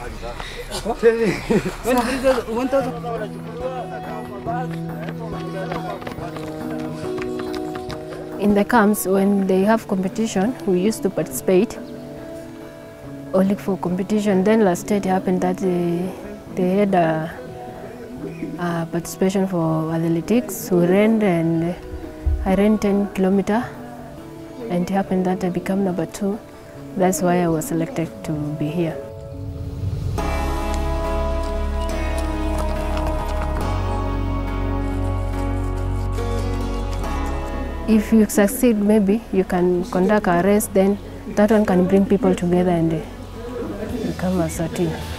In the camps, when they have competition, we used to participate only for competition. Then last year it happened that they had a participation for athletics. We ran, and I ran 10 kilometers, and it happened that I became number 2. That's why I was selected to be here. If you succeed, maybe you can conduct a race, then that one can bring people together and become as a team.